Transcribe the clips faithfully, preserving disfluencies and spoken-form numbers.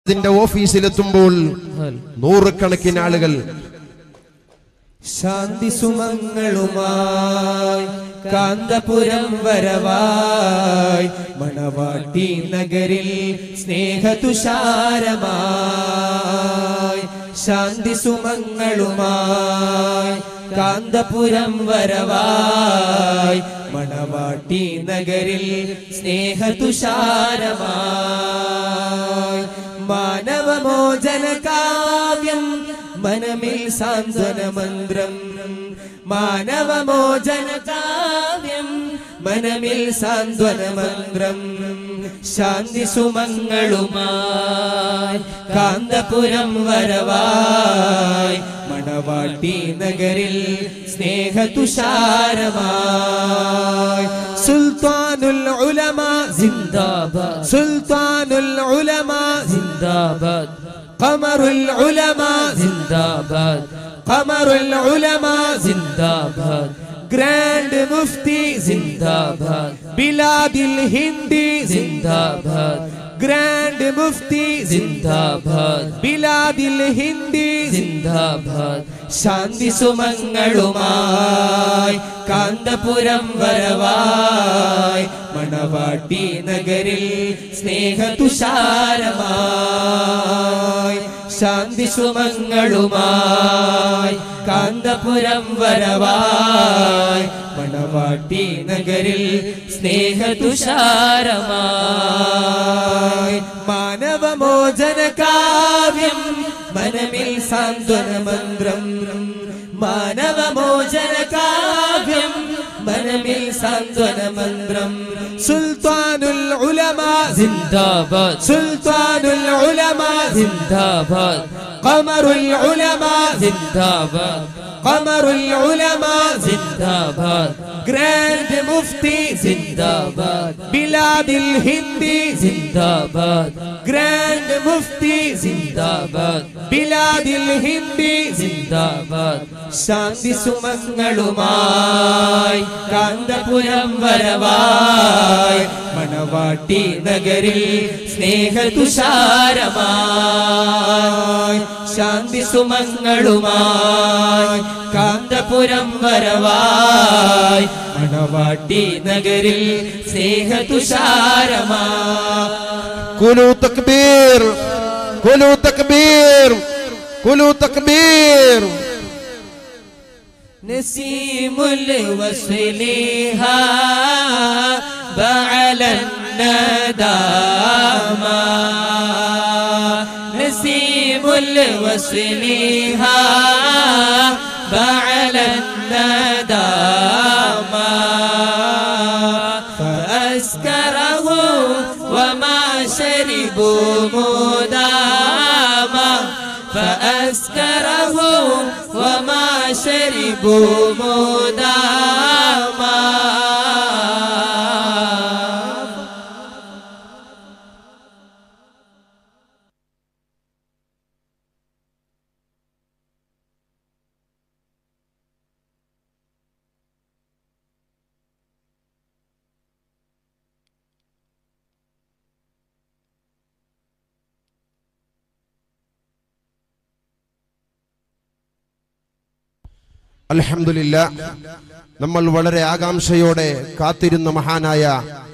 അതിന്റെ ഓഫീസിലെത്തുമ്പോൾ നൂറുകണക്കിന് ആളുകൾ ശാന്തി സുമങ്ങളുമായി കാന്തപുരം വരവായി മണവാട്ടി നഗരിൽ സ്നേഹതുഷാരമായി ശാന്തി സുമങ്ങളുമായി കാന്തപുരം വരവായി മണവാട്ടി നഗരിൽ സ്നേഹതുഷാരമായി മാനവമോചന കാവ്യം മനമിൽ സാന്ത്വന മന്ത്രം മാനവമോചന കാവ്യം മനമിൽ സാന്ത്വന മന്ത്രം ശാന്തി സുമങ്ങളുമായി കാന്തപുരം വരവായി മണവാട്ടി നഗരിൽ സ്നേഹതുഷാരമായി സുൽത്താനുൽ ഉലമ സിന്ദാബാദ് സുൽത്താനുൽ ഉലമ സിന്ദാബാദ് ഖമറുൽ ഉലമ സിന്ദാബാദ് ഖമറുൽ ഉലമ സിന്ദാബാദ് ഗ്രാൻഡ് മുഫ്തി സിന്ദാബാദ് ബിലാദിൽ ഹിന്ദി സിന്ദാബാദ് ഗ്രാൻഡ് മുഫ്തി സിന്ദാബാദ് ബിലാദിൽ ഹിന്ദി സിന്ദാബാദ് ശാന്തി സുമങ്ങളുമായി കാന്തപുരം വരവായി മണവാട്ടി നഗരിൽ സ്നേഹതുഷാരമായി ശാന്തി സുമങ്ങളുമായി കാന്തപുരം വരവായി മണവാട്ടി നഗരിൽ സ്നേഹതുഷാരമായി മാനവമോചന കാവ്യം മനമിൽ സാന്ത്വന മന്ത്രം മാനവമോചന കാവ്യം മനമിൽ സാന്ത്വന മന്ത്രം സുൽത്താനുൽ ഉലമ സിന്ദാബാദ് സുൽത്താനുൽ ഉലമ സിന്ദാബാദ് ഖമറുൽ ഉലമ സിന്ദാബാദ് ഖമറുൽ ഉലമ സിന്ദാബാദ് ഗ്രാൻഡ് മുഫ്തി സിന്ദാബാദ് ബിലാദിൽ ഹിന്ദി സിന്ദാബാദ് ഗ്രാൻഡ് മുഫ്തി സിന്ദാബാദ് ബിലാദിൽ ഹിന്ദി സിന്ദാബാദ് ശാന്തി സുമങ്ങളുമായി കാന്തപുരം വരവായി മണവാട്ടി നഗരിൽ സ്നേഹതുഷാരമായി ശാന്തി സുമങ്ങളുമായി കാന്തപുരം വരവായി മണവാട്ടി നഗരിൽ സ്നേഹതുഷാരമായി കുലു തക്ബീർ കുലു തക്ബീർ കുലു തക്ബീർ نسيم الوصلها بعل الندامة نسيم الوصلها بعل الندامة فأسكره وما شربوا مداما فأسكره وما شربوا مداما അൽഹംദുലില്ലാ, നമ്മൾ വളരെ ആകാംക്ഷയോടെ കാത്തിരുന്ന മഹാനായ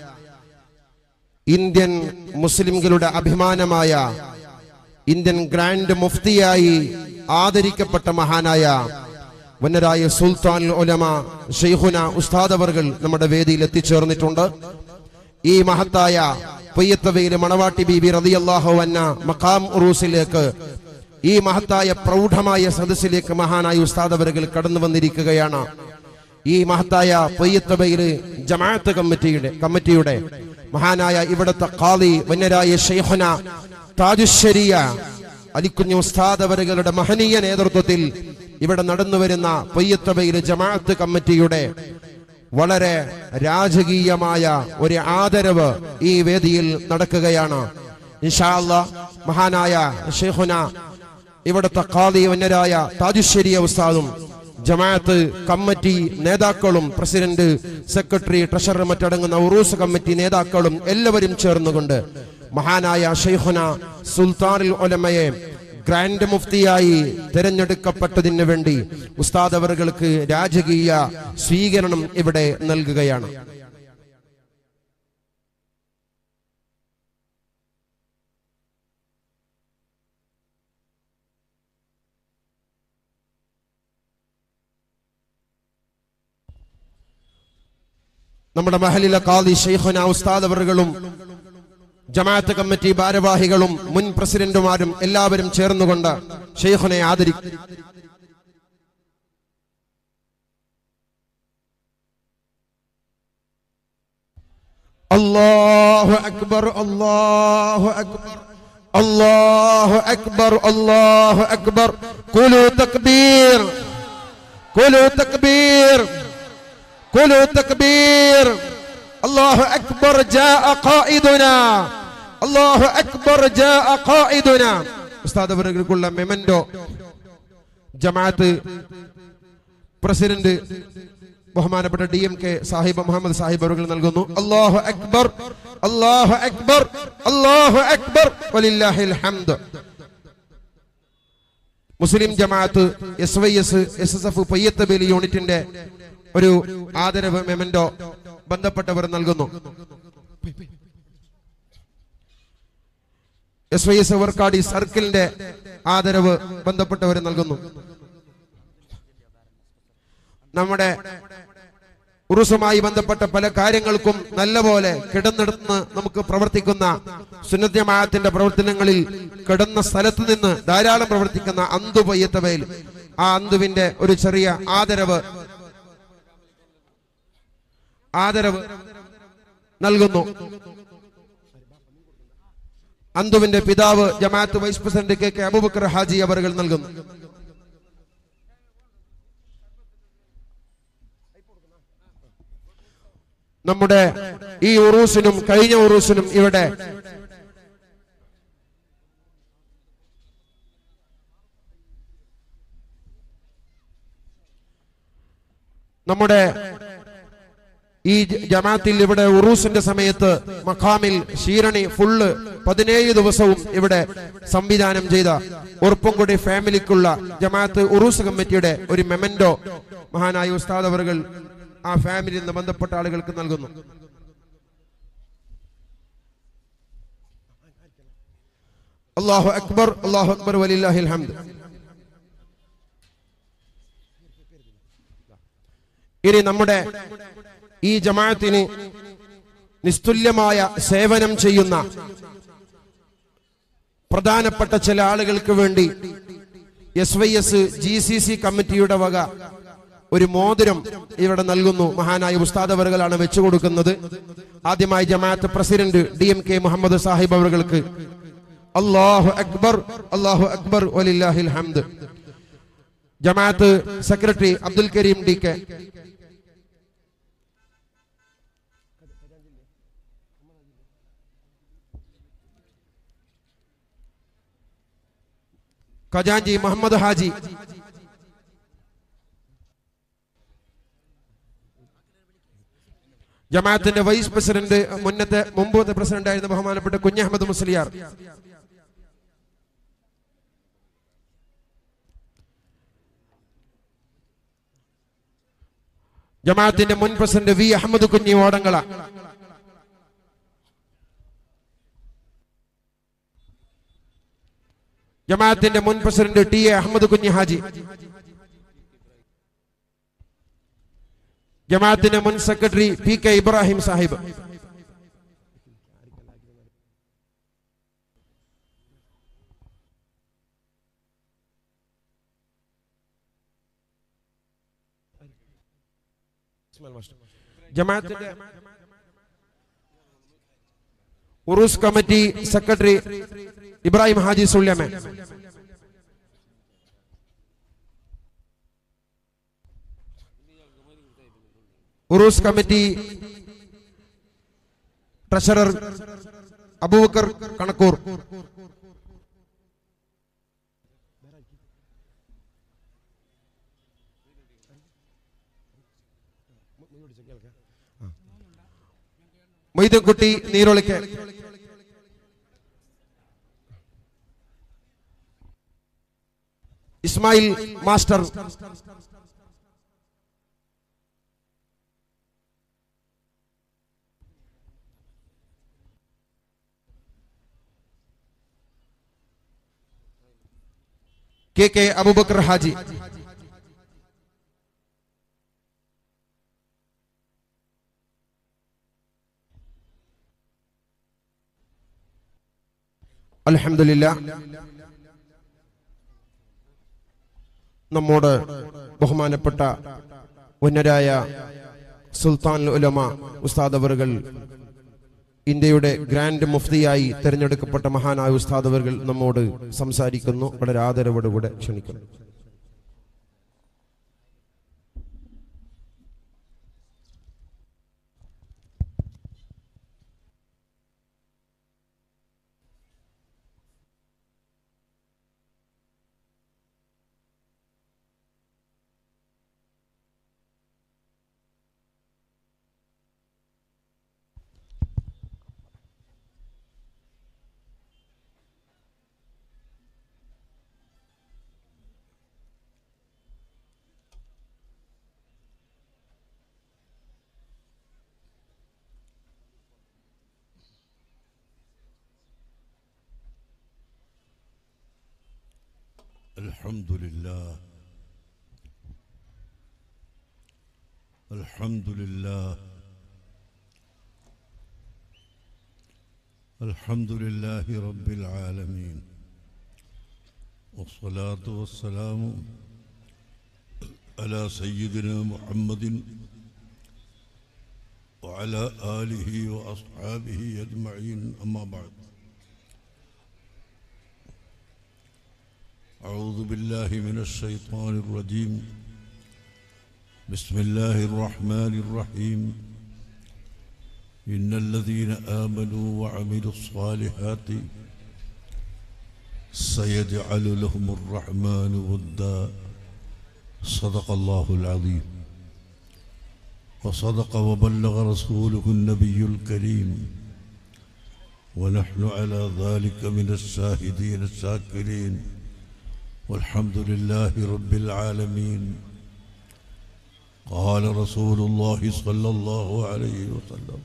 ഇന്ത്യൻ മുസ്ലിംകളുടെ അഭിമാനമായ ഇന്ത്യൻ ഗ്രാൻഡ് മുഫ്തിയായി ആദരിക്കപ്പെട്ട മഹാനായ വന്നരായ സുൽത്താനുൽ ഉലമ ശൈഖുന ഉസ്താദ് അവർകൾ നമ്മുടെ വേദിയിൽ എത്തിച്ചേർന്നിട്ടുണ്ട്. ഈ മഹത്തായ പൊയ്യത്തവയിലെ മണവാട്ടി ബീബി റളിയല്ലാഹു അൻഹ മഖാം ഉറൂസിലേക്ക്, ഈ മഹത്തായ പ്രൗഢമായ സദസ്സിലേക്ക് മഹാനായ ഉസ്താദ് അവர்கள் കടന്നു വന്നിരിക്കുകയാണ്. ഈ മഹത്തായ പൊയ്യത്തബയില് ജമാഅത്ത് കമ്മിറ്റിയുടെ കമ്മിറ്റിയുടെ മഹാനായ ഇവിടുത്തെ ഖാദി വന്യരായ ശൈഖുന താജുശ്ശരിയ അലിക്കുഞ്ഞ് ഉസ്താദ് അവരുടെ മഹനീയ നേതൃത്വത്തിൽ ഇവിടെ നടന്നു വരുന്ന പൊയ്യത്തബയിലെ ജമാഅത്ത് കമ്മിറ്റിയുടെ വളരെ രാജകീയമായ ഒരു ആദരവ് ഈ വേദിയിൽ നടക്കുകയാണ്. ഇൻഷാ അല്ലാഹ് മഹാനായ ശൈഖുന ഇവിടുത്തെ ഖാദി വന്യരായ താജുശ്ശരിയ ഉസ്താദും ജമാഅത്ത് കമ്മിറ്റി നേതാക്കളും പ്രസിഡന്റ്, സെക്രട്ടറി, ട്രഷറർ, മറ്റടങ്ങുന്ന ഉറൂസ് കമ്മിറ്റി നേതാക്കളും എല്ലാവരും ചേർന്നുകൊണ്ട് മഹാനായ ശൈഖുന സുൽത്താനുൽ ഉലമയെ ഗ്രാൻഡ് മുഫ്തിയായി തിരഞ്ഞെടുക്കപ്പെട്ടതിന് വേണ്ടി ഉസ്താദ് അവർക്ക് രാജകീയ സ്വീകരണം ഇവിടെ നൽകുകയാണ്. നമ്മുടെ മഹലിലെ ഖാദി ശൈഖുന ഉസ്താദ് അവറുകളും ജമാഅത്ത് കമ്മിറ്റി ഭാരവാഹികളും മുൻ പ്രസിഡന്റുമാരും എല്ലാവരും ചേർന്നുകൊണ്ട് ശൈഖുനെ ആദരിക്കും. അല്ലാഹു അക്ബർ അല്ലാഹു അക്ബർ അല്ലാഹു അക്ബർ അല്ലാഹു അക്ബർ ഖുലു തക്ബീർ ഖുലു തക്ബീർ ഖുലു തക്ബീർ അല്ലാഹു അക്ബർ ജാഅ ഖായിദുനാ അല്ലാഹു അക്ബർ ജാഅ ഖായിദുനാ. ഉസ്താദ് അവர்களுക്കുള്ള മെമന്റോ ജമാഅത്ത് പ്രസിഡന്റ് ബഹുമാനപ്പെട്ട ഡി എം കെ സാഹിബ് മുഹമ്മദ് സാഹിബ് അവർ നൽകുന്നു. അല്ലാഹു അക്ബർ അല്ലാഹു അക്ബർ അല്ലാഹു അക്ബർ വലില്ലാഹിൽ ഹംദ്. മുസ്ലിം ജമാഅത്ത് S Y S S S F Payyathabeli യൂണിറ്റിന്റെ ഒരു ആദരവ് മെമന്റോ ബന്ധപ്പെട്ടവർ നൽകുന്നു. എസ് വൈ എസ് വർക്കാടി സർക്കിളിന്റെ ആദരവ് ബന്ധപ്പെട്ടവർ നൽകുന്നു. നമ്മുടെ ഉറുസുമായി ബന്ധപ്പെട്ട പല കാര്യങ്ങൾക്കും നല്ലപോലെ കിടന്നെടുത്ത് നമുക്ക് പ്രവർത്തിക്കുന്ന സുന്നത്ത് ജമാഅത്തിന്റെ പ്രവർത്തനങ്ങളിൽ കിടന്ന സ്ഥലത്ത് നിന്ന് ധാരാളം പ്രവർത്തിക്കുന്ന അന്തു പയ്യത്തബേൽ, ആ അന്തുവിന്റെ ഒരു ചെറിയ ആദരവ് ആദരവ് നൽകുന്നു. അന്തുവിന്റെ പിതാവ് ജമാഅത്ത് vice president K K Abubakar ഹാജി അവർ നൽകുന്നു. നമ്മുടെ ഈ ഉറൂസിനും കഴിഞ്ഞ ഉറൂസിനും ഇവിടെ നമ്മുടെ ഈ ജമാഅത്തിൽ ഇവിടെ ഉറൂസിന്റെ സമയത്ത് മഖാമിൽ ഷീരണി ഫുള്ള് പതിനേഴ് ദിവസവും ഇവിടെ സംവിധാനം ചെയ്ത ഉറപ്പുംകൊടി ഫാമിലിക്കുള്ള ജമാഅത്ത് ഉറൂസ് കമ്മിറ്റിയുടെ ഒരു മെമന്റോ മഹാനായ ഉസ്താദ് അവറുകൾ ആ ഫാമിലിയിൽ നിന്ന് ബന്ധപ്പെട്ട ആളുകൾക്ക് നൽകുന്നു. അല്ലാഹു അക്ബർ അല്ലാഹു അക്ബർ വലില്ലാഹിൽ ഹംദ്. ഇനി നമ്മുടെ ഈ ജമാഅത്തിന് നിസ്തുല്യമായ സേവനം ചെയ്യുന്ന പ്രധാനപ്പെട്ട ചില ആളുകൾക്ക് വേണ്ടി S Y S G C C കമ്മിറ്റിയുടെ വക ഒരു മോതിരം ഇവിടെ നൽകുന്നു. മഹാനായ ഉസ്താദ് അവറുകളാണ് വെച്ചു കൊടുക്കുന്നത്. ആദ്യമായി ജമാഅത്ത് president D M K Muhammad സാഹിബ് അവറുകൾക്ക് അല്ലാഹു അക്ബർ അല്ലാഹു അക്ബർ വലില്ലാഹിൽ ഹംദ്. ജമാഅത്ത് secretary Abdul Kareem D K, ഖജാൻജി മുഹമ്മദ് ഹാജി, ജമാഅത്തിന്റെ വൈസ് പ്രസിഡന്റ് മുന്നത്തെ മുമ്പത്തെ പ്രസിഡന്റ് ആയിരുന്ന ബഹുമാനപ്പെട്ട കുഞ്ഞഹമ്മദ് മുസ്ലിയാർ, ജമാഅത്തിന്റെ മുൻ പ്രസിഡന്റ് വി അഹമ്മദ് കുഞ്ഞി ഓടങ്ങള, ജമാഅത്തിന്റെ മുൻ പ്രസിഡന്റ് ടി എ അഹമ്മദ് കുഞ്ഞി ഹാജി, ജമാഅത്തിന്റെ മുൻ സെക്രട്ടറി പി കെ ഇബ്രാഹിം സാഹിബ്, ജമാഅത്തിന്റെ ഉറൂസ് കമ്മിറ്റി സെക്രട്ടറി ഇബ്രാഹിം ഹാജി സുല്യമെ, ഉറൂസ് കമ്മിറ്റി ട്രഷറർ അബൂബക്കർ കണക്കൂർ, മൊയ്തീൻകുട്ടി നീരൊളിക്ക്, Ismail master K K Abubakar ഹാജി അൽഹംദുലില്ലാഹ് നമ്മോട് ബഹുമാനപ്പെട്ട ഉന്നതരായ സുൽത്താനുൽ ഉലമ ഉസ്താദ് അവറുകൾ ഇന്ത്യയുടെ ഗ്രാൻഡ് മുഫ്തിയായി തിരഞ്ഞെടുക്കപ്പെട്ട മഹാനായ ഉസ്താദ് അവറുകൾ നമ്മോട് സംസാരിക്കുന്നു. വളരെ ആദരവോടുകൂടെ ക്ഷണിക്കുന്നു. الحمد لله الحمد لله الحمد لله رب العالمين والصلاة والسلام على سيدنا محمد وعلى آله وأصحابه أجمعين. أما بعد، أعوذ بالله من الشيطان الرجيم. بسم الله الرحمن الرحيم. إن الذين آمنوا وعملوا الصالحات سيجعل لهم الرحمن ودا. صدق الله العظيم وصدق وبلغ رسوله النبي الكريم، ونحن على ذلك من الشاهدين الشاكرين، والحمد لله رب العالمين. قال رسول الله صلى الله عليه وسلم: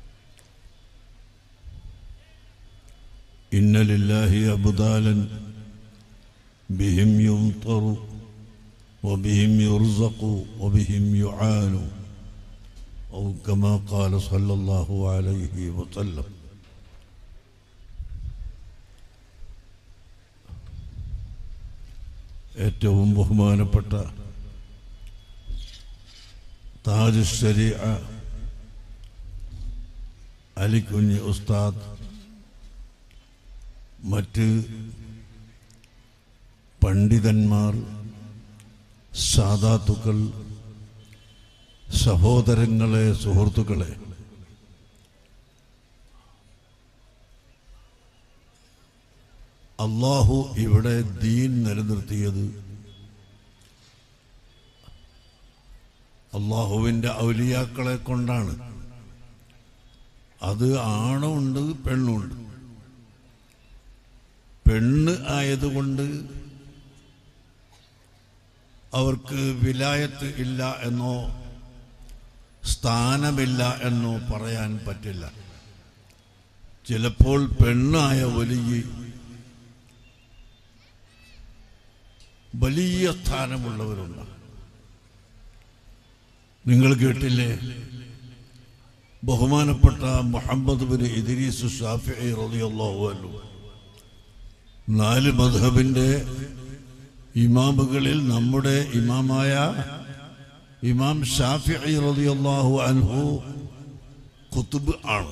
إن لله أبدالا بهم يمطر وبهم يرزق وبهم يعان، أو كما قال صلى الله عليه وسلم. ഏറ്റവും ബഹുമാനപ്പെട്ട താജ് ശരീഅ അലിക്കുഞ്ഞി ഉസ്താദ്, മറ്റ് പണ്ഡിതന്മാർ, സാദാത്തുക്കൾ, സഹോദരങ്ങളെ, സുഹൃത്തുക്കളെ, അള്ളാഹു ഇവിടെ ദീൻ നിലനിർത്തിയത് അള്ളാഹുവിൻ്റെ ഔലിയാക്കളെ കൊണ്ടാണ്. അത് ആണുണ്ട് പെണ്ണുണ്ട്. പെണ്ണ് ആയതുകൊണ്ട് അവർക്ക് വിലായത്ത് ഇല്ല എന്നോ സ്ഥാനമില്ല എന്നോ പറയാൻ പറ്റില്ല. ചിലപ്പോൾ പെണ്ണായ വലിയ വലിയ സ്ഥാനമുള്ളവരുണ്ട്. നിങ്ങൾ കേട്ടില്ലേ, ബഹുമാനപ്പെട്ട മുഹമ്മദ് ബിൻ ഇദ്രീസ് ശാഫിഈ റളിയല്ലാഹു അൻഹു നാല് മദ്ഹബിൻ്റെ ഇമാമുകളിൽ നമ്മുടെ ഇമാമായ ഇമാം ശാഫിഈ റളിയല്ലാഹു അൻഹു ഖുത്ബ് ആണ്.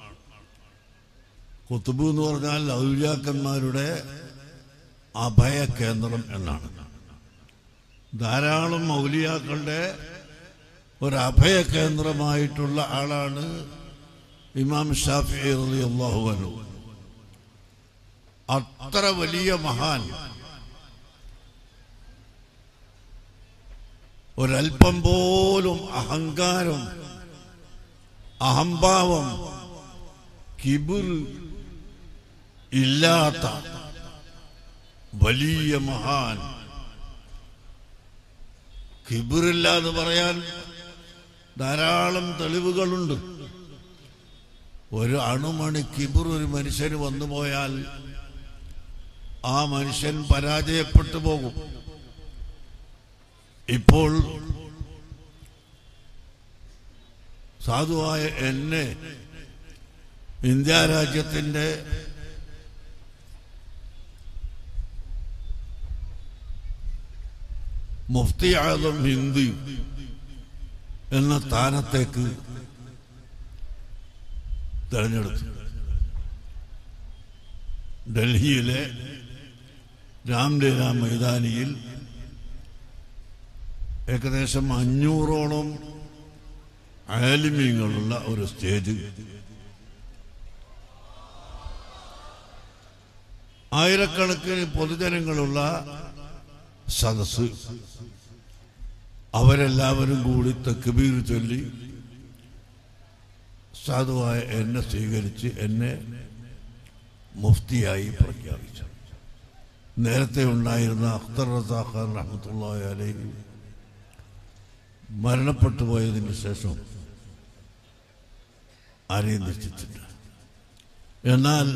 ഖുത്ബ് എന്ന് പറഞ്ഞാൽ ഔലിയാക്കന്മാരുടെ അഭയ കേന്ദ്രം എന്നാണ്. ധാരാളം ഔലിയാക്കളുടെ ഒരു അഭയ കേന്ദ്രമായിട്ടുള്ള ആളാണ് ഇമാം ശാഫിഈ റളിയല്ലാഹു അൻഹു. അത്ര വലിയ മഹാൻ ഒരൽപ്പം പോലും അഹങ്കാരം, അഹംഭാവം, കിബിർ ഇല്ലാത്ത വലിയ മഹാൻ കിബിറില്ല എന്ന് പറയാൻ ധാരാളം തെളിവുകളുണ്ട്. ഒരു അണുമണി കിബിർ ഒരു മനുഷ്യന് വന്നു പോയാൽ ആ മനുഷ്യൻ പരാജയപ്പെട്ടു പോകും. ഇപ്പോൾ സാധുവായ എന്നെ ഇന്ത്യ രാജ്യത്തിൻ്റെ മുഫ്തി ആദം ഹിന്ദി എന്ന സ്ഥാനത്തേക്ക് തെരഞ്ഞെടുത്തു. ഡൽഹിയിലെ രാംലീല മൈതാനിയിൽ ഏകദേശം അഞ്ഞൂറോളം ആലിമീങ്ങളുള്ള ഒരു സ്റ്റേജ്, ആയിരക്കണക്കിന് പൊതുജനങ്ങളുള്ള സദസ്, അവരെല്ലാവരും കൂടി തക്ബീർ ചൊല്ലി സാധുവായ എന്നെ സ്വീകരിച്ച് എന്നെ മുഫ്തിയായി പ്രഖ്യാപിച്ചു. നേരത്തെ ഉണ്ടായിരുന്ന അഖ്തർ റസാഖ് ഖാൻ റഹ്മത്തുള്ളാഹി അലൈഹി മരണപ്പെട്ടു പോയതിന് ശേഷം ആരെയും നിശ്ചയിച്ചില്ല. എന്നാൽ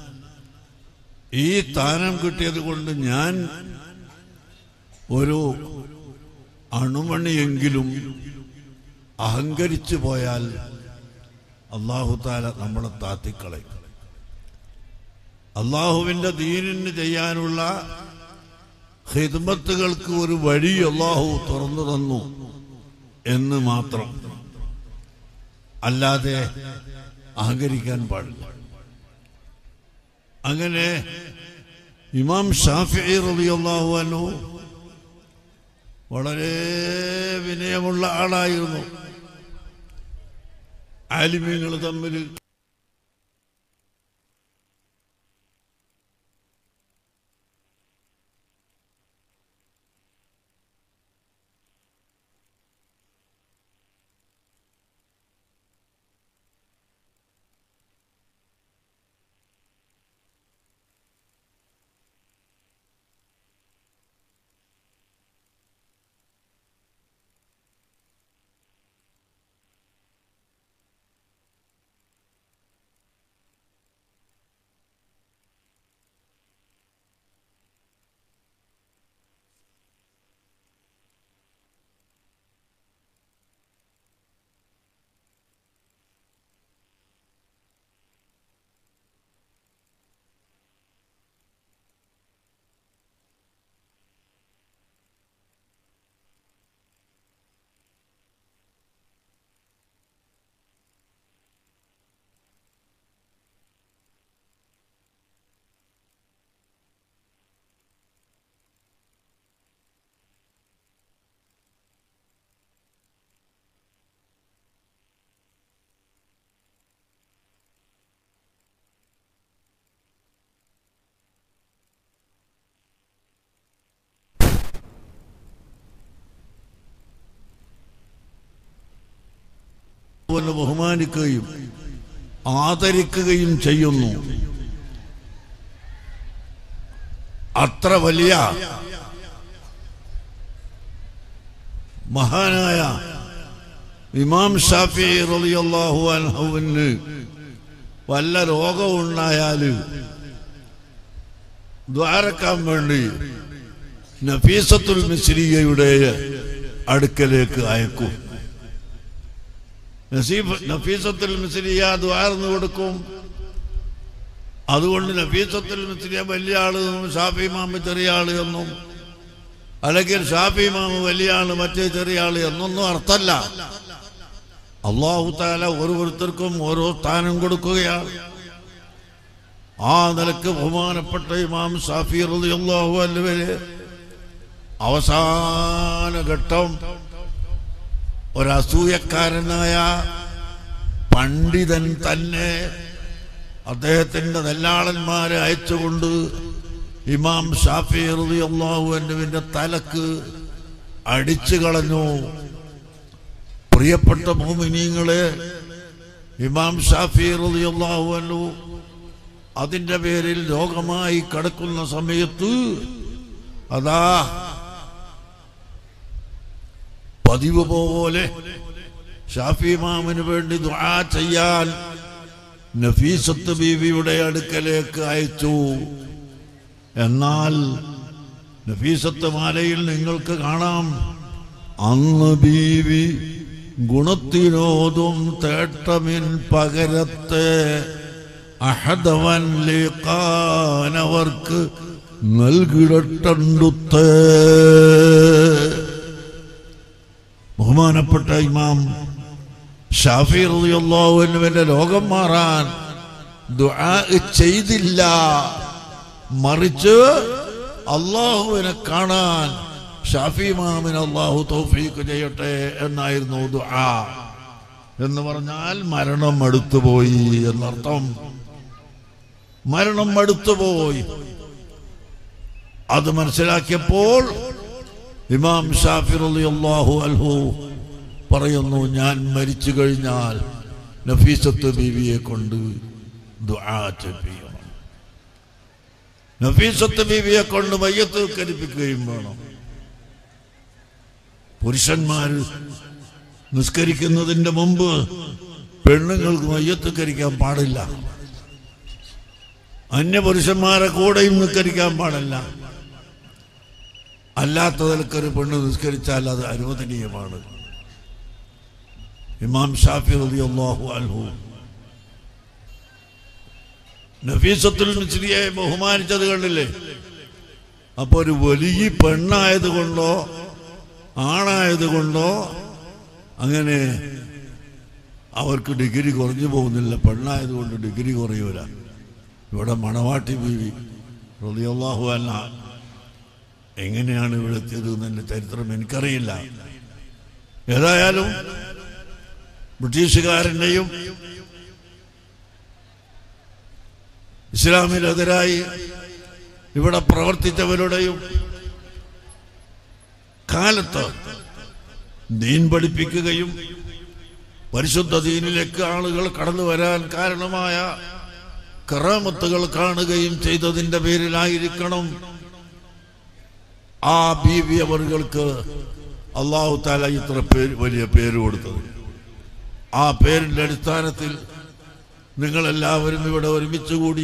ഈ സ്ഥാനം കിട്ടിയത് കൊണ്ട് ഞാൻ ഒരു അണുമണിയെങ്കിലും അഹങ്കരിച്ചു പോയാൽ അല്ലാഹു തആല നമ്മളെ താത്തിക്കളയും. അള്ളാഹുവിന്റെ ദീനിന് ചെയ്യാനുള്ള ഖിദ്മത്തുകൾക്ക് ഒരു വഴി അള്ളാഹു തുറന്നു തന്നു എന്ന് മാത്രം, അല്ലാതെ അഹങ്കരിക്കാൻ പാടില്ല. അങ്ങനെ ഇമാം ഷാഫിഈ റളിയല്ലാഹു അൻഹു വളരെ വിനയമുള്ള ആളായിരുന്നു. ആലിമീങ്ങൾ തമ്മിൽ ബഹുമാനിക്കുകയും ആദരിക്കുകയും ചെയ്യുന്നു. അത്ര വലിയ മഹാനായ ഇമാം ഷാഫിഈ റളിയല്ലാഹു അൻഹുവിന് വല്ല രോഗമുണ്ടായാൽ ദ്വാരക്കാൻ വേണ്ടി നഫീസത്തുൽ മിസ്രിയയുടെ അടുക്കലേക്ക് അയക്കും. നഫീസത്തുൽ മിസ്രിയ ദ്വാരന്ന് കൊടുക്കും. അതുകൊണ്ട് നഫീസത്തുൽ മിസ്രിയ വലിയ ആള് ഷാഫി ഇമാം ചെറിയ ആള് എന്നും, അല്ലെങ്കിൽ ഷാഫി ഇമാം വലിയ ആള് മറ്റേ ചെറിയ ആള് എന്നൊന്നും അർത്ഥമല്ല. അല്ലാഹു തആല ഓരോരുത്തർക്കും ഓരോ സ്ഥാനം കൊടുക്കുകയാണ്. ആ നിലക്ക് ബഹുമാനപ്പെട്ട ഇമാം ഷാഫി റളിയല്ലാഹു അൻഹു അവസാന ഘട്ടം ഒരസൂയക്കാരനായ പണ്ഡിതൻ തന്നെ അദ്ദേഹത്തിന്റെ നെല്ലാളന്മാരെ അയച്ചുകൊണ്ട് ഇമാം ഷാഫി റളിയല്ലാഹു അൻഹുവിന്റെ തലക്ക് അടിച്ചു കളഞ്ഞു. പ്രിയപ്പെട്ട മുഅ്മിനീങ്ങളെ, ഇമാം ഷാഫി റളിയല്ലാഹു അൻഹു അതിന്റെ പേരിൽ രോഗമായി കിടക്കുന്ന സമയത്ത് അതാ പതിവ് പോലെ ഷാഫി ഇമാമിന് വേണ്ടി ദുആ ചെയ്യാൻ നഫീസത്ത് ബീവിയുടെ അടുക്കലേക്ക് അയച്ചു. എന്നാൽ നഫീസത്ത് മാലയിൽ നിങ്ങൾക്ക് കാണാം, അന്ന് ബീവി ഗുണത്തിനോതും തേട്ടമിൻ പകരത്തെ അഹദവൻ ലിഖാനവർക്ക് നൽകിടട്ടുത്തെ. ബഹുമാനപ്പെട്ട ഇമാം ഷാഫി റളിയല്ലാഹു അൻഹുവിന്റെ ലോകം മാറാൻ ദുആ ചെയ്തില്ല, മറിച്ച് അള്ളാഹുവിനെ കാണാൻ ഷാഫി ഇമാമിന് അള്ളാഹു തൗഫീഖ് ചെയ്യട്ടെ എന്നായിരുന്നു ദുആ. എന്ന് പറഞ്ഞാൽ മരണം അടുത്തുപോയി എന്നർത്ഥം. മരണം അടുത്തുപോയി. അത് മനസ്സിലാക്കിയപ്പോൾ ഇമാം ഷാഫി റളിയല്ലാഹു അൻഹു പറയുന്നു, ഞാൻ മരിച്ചു കഴിഞ്ഞാൽ നഫീസത്ത് ബീവിയെ കൊണ്ട് ദുആ ചെയ്യിക്കണം. നഫീസത്ത് ബീവിയെ കൊണ്ട് മയ്യത്ത് കരിപ്പിക്കുകയും വേണം. പുരുഷന്മാർ നിസ്കരിക്കുന്നതിന്റെ മുമ്പ് പെണ്ണുങ്ങൾക്ക് മയ്യത്ത് കരിക്കാൻ പാടില്ല. അന്യപുരുഷന്മാരെ കൂടെയും നിസ്കരിക്കാൻ പാടില്ല. അല്ലാത്ത നിലക്കൊരു പെണ്ണ് നിസ്കരിച്ചാൽ അത് അനുവദനീയമാണ്. ഇമാം ഷാഫി റളിയല്ലാഹു അൻഹു നഫീസത്തുൽ മിസ്രിയെ ബഹുമാനിച്ചത് കണ്ടില്ലേ? അപ്പൊ ഒരു വലിയ പെണ്ണായത് കൊണ്ടോ ആണായത് കൊണ്ടോ അങ്ങനെ അവർക്ക് ഡിഗ്രി കുറഞ്ഞു പോകുന്നില്ല. പെണ്ണായത് കൊണ്ട് ഡിഗ്രി കുറയൂല. ഇവിടെ മണവാട്ടി ബീവി റളിയല്ലാഹു അൻഹ എങ്ങനെയാണ് ഇവിടെ എത്തിയത് എന്നെ ചരിത്രം എനിക്കറിയില്ല. ഏതായാലും ബ്രിട്ടീഷുകാരൻ്റെയും ഇസ്ലാമിനെതിരായി ഇവിടെ പ്രവർത്തിച്ചവരുടെയും കാലത്ത് ദീൻ പഠിപ്പിക്കുകയും പരിശുദ്ധ ദീനിലേക്ക് ആളുകൾ കടന്നു വരാൻ കാരണമായ കറാമത്തുകൾ കാണുകയും ചെയ്തതിന്റെ പേരിലായിരിക്കണം ആ ബീവി അവർക്ക് അല്ലാഹു തആല ഇത്ര പേര് വലിയ പേര് കൊടുത്തത്. ആ പേരിന്റെ അടിസ്ഥാനത്തിൽ നിങ്ങളെല്ലാവരും ഇവിടെ ഒരുമിച്ച് കൂടി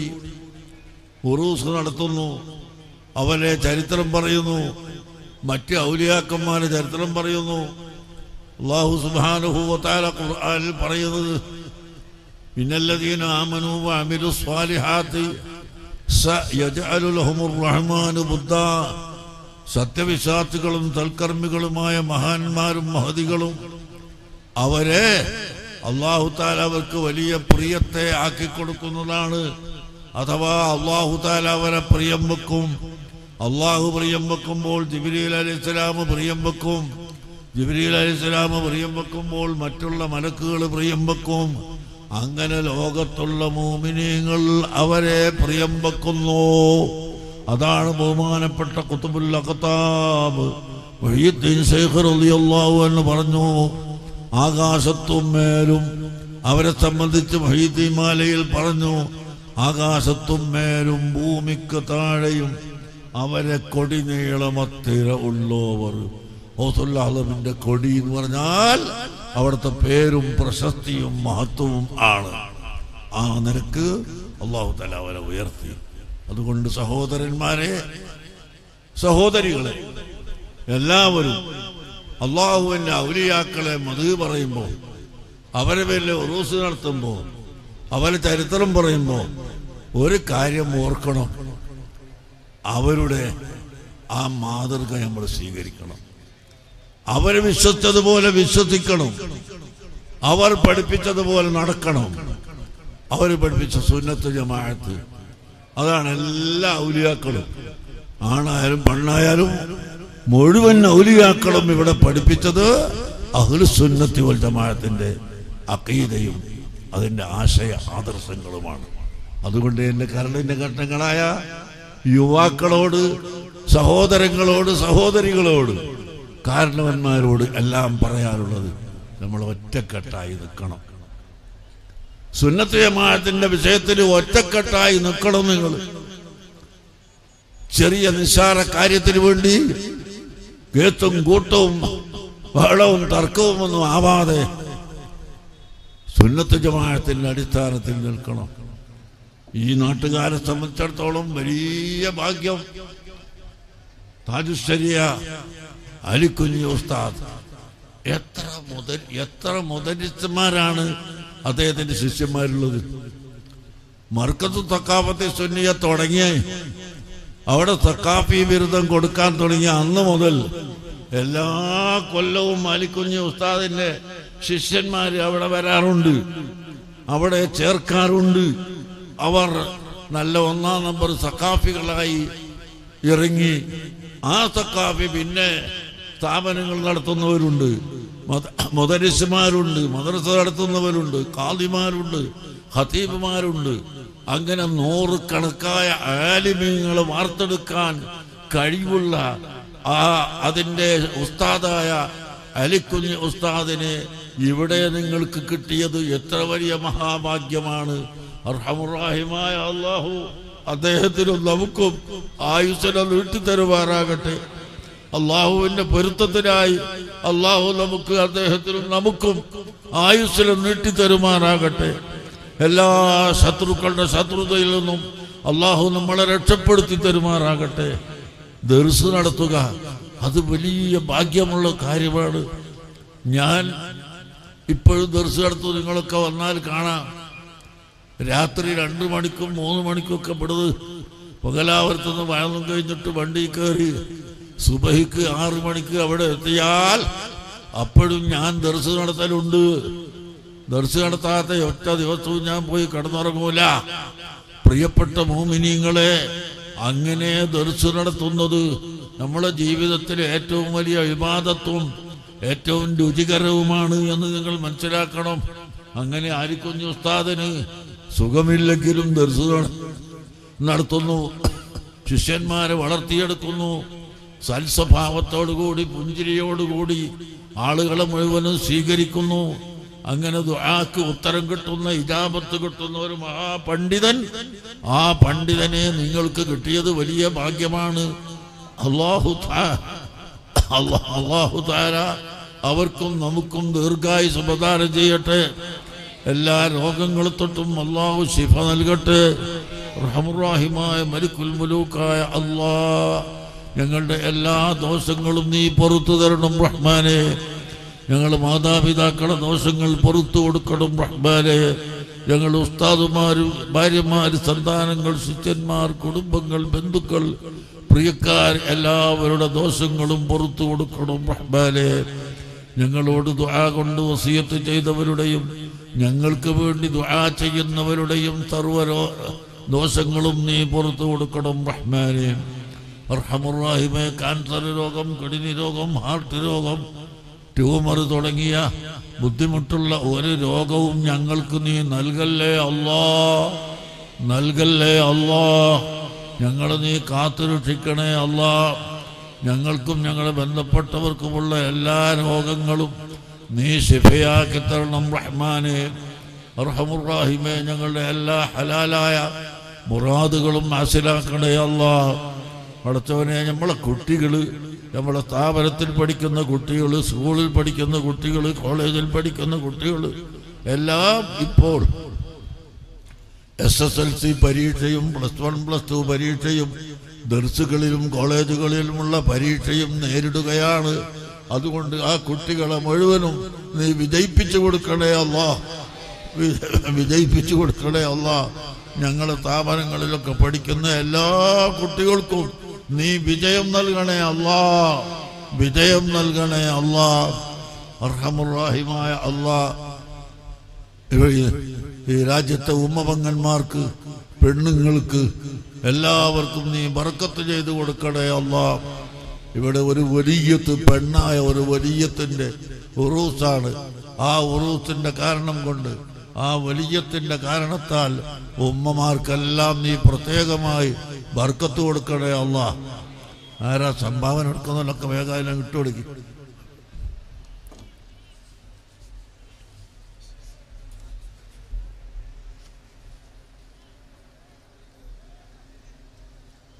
ഉറൂസ് നടത്തുന്നു. അവരെ ചരിത്രം പറയുന്നു, മറ്റ് ഔലിയാക്കന്മാരെ ചരിത്രം പറയുന്നു. അല്ലാഹു സുബ്ഹാനഹു വ തആല ഖുർആനിൽ പറയുന്നത്, ഇന്നല്ലദീന ആമനൂ വഅമിലുസ് സ്വാലിഹാത്തി സയജ്അലു ലഹുമുർ റഹ്മാനു ബുദ്ദാ. സത്യവിശ്വാസികളും തൽക്കർമ്മികളുമായ മഹാന്മാരും മഹദികളും അവരെ അല്ലാഹു തആല അവർക്ക് വലിയ പ്രിയത്തെ ആക്കിക്കൊടുക്കുന്നതാണ്. അഥവാ അല്ലാഹു തആല അവരെ പ്രിയം വെക്കും. അള്ളാഹു പ്രിയം വെക്കുമ്പോൾ ജിബ്രീൽ അലൈഹിസ്സലാം പ്രിയം വെക്കും. ജിബ്രീൽ അലൈഹിസ്സലാം പ്രിയം വെക്കുമ്പോൾ മറ്റുള്ള മലക്കുകൾ പ്രിയം വെക്കും. അങ്ങനെ ലോകത്തുള്ള മുഅ്മിനീങ്ങൾ അവരെ പ്രിയം വെക്കുന്നു. അതാണ് ബഹുമാനപ്പെട്ട ഖുത്ബുൽ അഖ്താബ് മുഹ്യിദ്ദീൻ ശൈഖ് റളിയല്ലാഹു അൻഹു പറഞ്ഞു, ആകാശത്തും മേലും അവരെ സംബന്ധിച്ച് മുഹ്യിദ്ദീൻ മാലയിൽ പറഞ്ഞു, ആകാശത്തും മേലും ഭൂമിക്ക് താഴെയും അവരെ കൊടി നീളമത്തിര ഉള്ളവർ. ഔസുൽ അഅ്ലമിന്റെ കൊടി എന്ന് പറഞ്ഞാൽ അവിടുത്തെ പേരും പ്രശസ്തിയും മഹത്വവും ആണ്. ആ നിരക്ക് അല്ലാഹു തആല അവരെ ഉയർത്തി. അതുകൊണ്ട് സഹോദരന്മാരെ, സഹോദരികളെ, എല്ലാവരും അള്ളാഹുവിന്റെ ഔലിയാക്കളെ മദ്ഹ് പറയുമ്പോൾ, അവരെ പേരിൽ ഉറൂസ് നടത്തുമ്പോൾ, അവരെ ചരിത്രം പറയുമ്പോൾ ഒരു കാര്യം ഓർക്കണം, അവരുടെ ആ മാതൃക നമ്മൾ സ്വീകരിക്കണം. അവരെ വിശ്വസിച്ചതുപോലെ വിശ്വസിക്കണം. അവർ പഠിപ്പിച്ചതുപോലെ നടക്കണം. അവർ പഠിപ്പിച്ച സുന്നത്ത് ജമാഅത്ത്, അതാണ് എല്ലാ ഔലിയാക്കളും, ആണായാലും പെണ്ണായാലും മുഴുവൻ ഔലിയാക്കളും ഇവിടെ പഠിപ്പിച്ചത് അഹ്ലുസ് സുന്നത്തി വൽ ജമാഅത്തിന്റെ അഖീദയും അതിന്റെ ആശയ ആദർശങ്ങളുമാണ്. അതുകൊണ്ട് എൻ്റെ കരളിന്റെ ഘട്ടങ്ങളായ യുവാക്കളോട്, സഹോദരങ്ങളോട്, സഹോദരികളോട്, കാരണവന്മാരോട് എല്ലാം പറയാനുള്ളത്, നമ്മൾ ഒറ്റക്കെട്ടായി നിൽക്കണം. സുന്നത്ത് ജമാഅത്തിന്റെ വിഷയത്തിൽ ഒറ്റക്കെട്ടായി നിൽക്കണം. നിങ്ങൾ ചെറിയ നിസ്സാര കാര്യത്തിന് വേണ്ടി കേത്തും കൂട്ടവും ബഹളവും തർക്കവും ഒന്നും ആവാതെ സുന്നത്ത് ജമാഅത്തിന്റെ അടിസ്ഥാനത്തിൽ നിൽക്കണം. ഈ നാട്ടുകാരെ സംബന്ധിച്ചിടത്തോളം വലിയ ഭാഗ്യം. താജുശ്ശരിയ അലിക്കുഞ്ഞി ഉസ്താദ് എത്ര മുതൽ എത്ര മുദരിസ്മാരാണ് അദ്ദേഹത്തിന്റെ ശിഷ്യന്മാരുള്ളത്. മർക്കത്ത് തക്കാഫത്തെ സുന്നിയ തുടങ്ങിയ അവിടെ തക്കാഫി ബിരുദം കൊടുക്കാൻ തുടങ്ങിയ അന്ന് മുതൽ എല്ലാ കൊല്ലവും അലിക്കുഞ്ഞി ഉസ്താദിന്റെ ശിഷ്യന്മാര് അവിടെ വരാറുണ്ട്, അവിടെ ചേർക്കാറുണ്ട്. അവർ നല്ല ഒന്നാം നമ്പർ സക്കാഫികളായി ഇറങ്ങി. ആ സക്കാഫി പിന്നെ സ്ഥാപനങ്ങൾ നടത്തുന്നവരുണ്ട്, മുദരിസ്മാരുണ്ട്, മദ്രസ നടത്തുന്നവരുണ്ട്, ഖാദിമാരുണ്ട്, ഖതീബുമാരുണ്ട്. അങ്ങനെ നൂറുകണക്കായ ആലിമീങ്ങളെ വാർത്തെടുക്കാൻ കഴിവുള്ള ആ അതിൻ്റെ ഉസ്താദായ അലിക്കുഞ്ഞി ഉസ്താദിനെ ഇവിടെ നിങ്ങൾക്ക് കിട്ടിയത് എത്ര വലിയ മഹാഭാഗ്യമാണ്. അർഹമുറാഹിമായ അല്ലാഹു അദ്ദേഹത്തിനും നമുക്കും ആയുസ്സിനെ നീട്ടിത്തരുമാറാകട്ടെ. അള്ളാഹുവിന്റെ പൊരുത്തത്തിനായി അള്ളാഹു നമുക്ക് അദ്ദേഹത്തിനും നമുക്കും ആയുസ്സിനെ നീട്ടിത്തരുമാറാകട്ടെ. എല്ലാ ശത്രുക്കളുടെ ശത്രുതയിൽ നിന്നും അള്ളാഹു നമ്മളെ രക്ഷപ്പെടുത്തി തരുമാറാകട്ടെ. ദർസ് നടത്തുക അത് വലിയ ഭാഗ്യമുള്ള കാര്യമാണ്. ഞാൻ ഇപ്പോഴും ദർസ് നടത്തു, നിങ്ങളൊക്കെ വന്നാൽ കാണാം. രാത്രി രണ്ടു മണിക്കും മൂന്ന് മണിക്കൊക്കെ പെടുത് പകലാവരത്തുനിന്ന് വയലും കഴിഞ്ഞിട്ട് വണ്ടി കയറി സുബഹിക്ക് ആറു മണിക്ക് അവിടെ എത്തിയാൽ അപ്പോഴും ഞാൻ ദർസ് നടത്തലുണ്ട്. ദർസ് നടത്താത്ത ഒറ്റ ദിവസവും ഞാൻ പോയി കിടന്നുറങ്ങൂല. പ്രിയപ്പെട്ട മോമിനീങ്ങളെ, അങ്ങനെ ദർസ് നടത്തുന്നത് നമ്മുടെ ജീവിതത്തിലെ ഏറ്റവും വലിയ ഇബാദത്തും ഏറ്റവും രുചികരവുമാണ് എന്ന് നിങ്ങൾ മനസ്സിലാക്കണം. അങ്ങനെ ആലിക്കുഞ്ഞി ഉസ്താദിന് സുഖമില്ലെങ്കിലും ദർസ് നടത്തുന്നു, ശിഷ്യന്മാരെ വളർത്തിയെടുക്കുന്നു. സൽസ്വഭാവത്തോടുകൂടി പുഞ്ചിരിയോടുകൂടി ആളുകളെ മുഴുവനും സ്വീകരിക്കുന്നു. അങ്ങനെ ദുആക്ക് ഉത്തരം കിട്ടുന്ന, ഇജാബത്ത് കിട്ടുന്ന ഒരു മഹാപണ്ഡിതൻ, ആ പണ്ഡിതനെ നിങ്ങൾക്ക് കിട്ടിയത് വലിയ ഭാഗ്യമാണ്. അല്ലാഹു അല്ലാഹു തആല അവർക്കും നമുക്കും ദീർഘായുസ്സ് പ്രദാനം ചെയ്യട്ടെ. എല്ലാ രോഗങ്ങളെ തൊട്ടും അല്ലാഹു ശിഫ നൽകട്ടെ. റഹ്മാനുറഹീമായ മലിക്കുൽ മുലൂക്കായ അല്ലാഹ് ഞങ്ങളുടെ എല്ലാ ദോഷങ്ങളും നീ പുറത്തു തരണം റഹ്മാനെ. ഞങ്ങളുടെ മാതാപിതാക്കളുടെ ദോഷങ്ങൾ പുറത്തു കൊടുക്കണം റഹ്മാനെ. ഞങ്ങളുടെ ഉസ്താദുമാരും ഭാര്യമാര്, സന്താനങ്ങൾ, ശിഷ്യന്മാർ, കുടുംബങ്ങൾ, ബന്ധുക്കൾ, പ്രിയക്കാർ എല്ലാവരുടെ ദോഷങ്ങളും പുറത്തു കൊടുക്കണം റഹ്മാനെ. ഞങ്ങളോട് ദുആ കൊണ്ട് വസിയത്ത് ചെയ്തവരുടെയും ഞങ്ങൾക്ക് വേണ്ടി ദുആ ചെയ്യുന്നവരുടെയും സർവ്വ ദോഷങ്ങളും നീ പുറത്തു കൊടുക്കണം റഹ്മാനെ. അർഹമുർറഹീമേ, ക്യാൻസർ രോഗം, കിഡ്നി രോഗം, ഹാർട്ട് രോഗം, ട്യൂമർ തുടങ്ങിയ ബുദ്ധിമുട്ടുള്ള ഒരു രോഗവും ഞങ്ങൾക്ക് നീ നൽകല്ലേ അല്ലാ, നൽകല്ലേ അല്ലാ. ഞങ്ങളെ നീ കാത്തുരക്ഷിക്കണേ അല്ലാ. ഞങ്ങൾക്കും ഞങ്ങളെ ബന്ധപ്പെട്ടവർക്കുമുള്ള എല്ലാ രോഗങ്ങളും നീ ശിഫയാക്കി തരണം റഹ്മാനെ. അർഹമുർറഹീമേ, ഞങ്ങളുടെ എല്ലാ ഹലാലായ മുറാദുകളും ഹാസിലാക്കണേ അല്ലാ. പഠിച്ചവനെ, നമ്മളെ കുട്ടികൾ, നമ്മളെ സ്ഥാപനത്തിൽ പഠിക്കുന്ന കുട്ടികൾ, സ്കൂളിൽ പഠിക്കുന്ന കുട്ടികൾ, കോളേജിൽ പഠിക്കുന്ന കുട്ടികൾ എല്ലാം ഇപ്പോൾ എസ് എസ് എൽ സി പരീക്ഷയും പ്ലസ് വൺ പ്ലസ് ടു പരീക്ഷയും ദർസുകളിലും കോളേജുകളിലുമുള്ള പരീക്ഷയും നേരിടുകയാണ്. അതുകൊണ്ട് ആ കുട്ടികളെ മുഴുവനും നീ വിജയിപ്പിച്ചു കൊടുക്കണേ അല്ലാ, വിജയിപ്പിച്ചു കൊടുക്കണേ അല്ലാ. ഞങ്ങളുടെ സ്ഥാപനങ്ങളിലൊക്കെ പഠിക്കുന്ന എല്ലാ കുട്ടികൾക്കും നീ വിജയം നൽകണേ അല്ലാ, വിജയം നൽകണേ അല്ലാ. അർഹമുർറഹീമായ അല്ലാ, ഈ രാജ്യത്തെ ഉമ്മപങ്ങന്മാർക്ക്, പെണ്ണുങ്ങൾക്ക് എല്ലാവർക്കും നീ ബർക്കത്ത് ചെയ്തു കൊടുക്കണേ അല്ലാ. ഇവിടെ ഒരു വലിയത്ത്, പെണ്ണായ ഒരു വലിയത്തിന്റെ ഉറൂസാണ്. ആ ഉറൂസിന്റെ കാരണം കൊണ്ട്, ആ വലിയത്തിന്റെ കാരണത്താൽ ഉമ്മമാർക്കെല്ലാം നീ പ്രത്യേകമായി ബർക്കത്ത് കൊടുക്കണേ അല്ലാ. ആരാ സംഭാവന എടുക്കുന്നതിനൊക്കെ വേഗം ഇട്ടുകൊടുക്കും.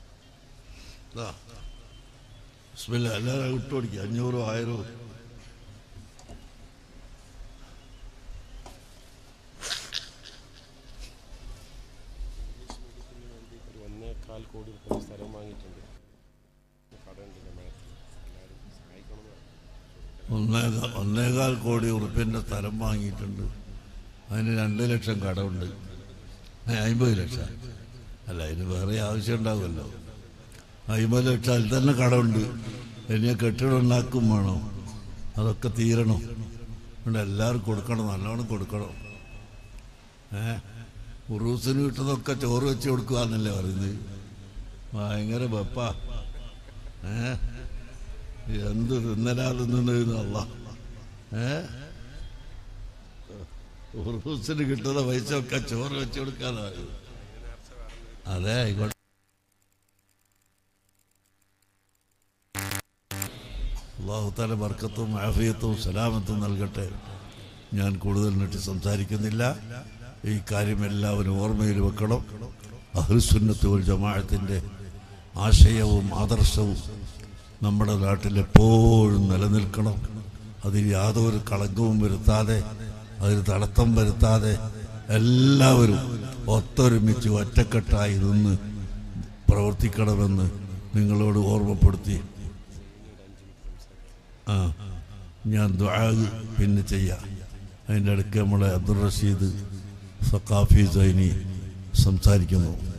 ബിസ്മില്ലാ, എല്ലാവരും ഇട്ടുകൊടുക്കുക. അഞ്ഞൂറോ ആയിരോ ഒന്നേകാൽ ഒന്നേകാൽ കോടി ഉറുപ്പിൻ്റെ സ്ഥലം വാങ്ങിയിട്ടുണ്ട്. അതിന് രണ്ട് ലക്ഷം കടമുണ്ട്. അമ്പത് ലക്ഷം അല്ല, അതിന് വേറെ ആവശ്യം ഉണ്ടാവുമല്ലോ. അമ്പത് ലക്ഷം അതിൽ തന്നെ കടമുണ്ട്. ഇനി കെട്ടിടം ഉണ്ടാക്കും വേണം, അതൊക്കെ തീരണം. അതുകൊണ്ട് എല്ലാവരും കൊടുക്കണം, നല്ലോണം കൊടുക്കണം. ഏ ഉറൂസിന് കിട്ടുന്നതൊക്കെ ചോറ് വെച്ച് കൊടുക്കുക എന്നല്ലേ പറയുന്നത്. ഭയങ്കര വെപ്പ. ഏ എന്ത് തിന്നലാ തിന്നുന്നല്ല. ഏ ഉറൂസിന് കിട്ടുന്ന പൈസ ഒക്കെ ചോറ് വെച്ച് കൊടുക്കാനാണ്. അതെ, ആയിക്കോട്ടെ. അല്ലാഹു തആല ബർക്കത്തും ആഫിയത്തും സലാമത്തും നൽകട്ടെ. ഞാൻ കൂടുതൽ നീട്ടി സംസാരിക്കുന്നില്ല. ഈ കാര്യം എല്ലാവരും ഓർമ്മയിൽ വെക്കണം. അഹ്ലുസുന്നത്ത് വൽ ജമാഅത്തിന്റെ ആശയവും ആദർശവും നമ്മുടെ നാട്ടിൽ എപ്പോഴും നിലനിൽക്കണം. അതിൽ യാതൊരു കളങ്കവും വരുത്താതെ, അതിൽ തടസ്സം വരുത്താതെ എല്ലാവരും ഒത്തൊരുമിച്ച് ഒറ്റക്കെട്ടായി നിന്ന് പ്രവർത്തിക്കണമെന്ന് നിങ്ങളോട് ഓർമ്മപ്പെടുത്തി ആ ഞാൻ ദുആ പിന്നെ ചെയ്യാം. അതിൻ്റെ ഇടയ്ക്ക് നമ്മളെ അബ്ദുൾ റഷീദ് സഖാഫി സൈനി സംസാരിക്കുന്നു.